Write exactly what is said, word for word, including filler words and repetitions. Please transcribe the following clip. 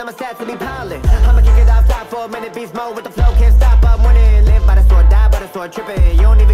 my stats to be piling. I'ma kick it off top for a minute, beast mode with the flow, can't stop, I'm winning. Live by the sword, die by the sword, tripping. You don't even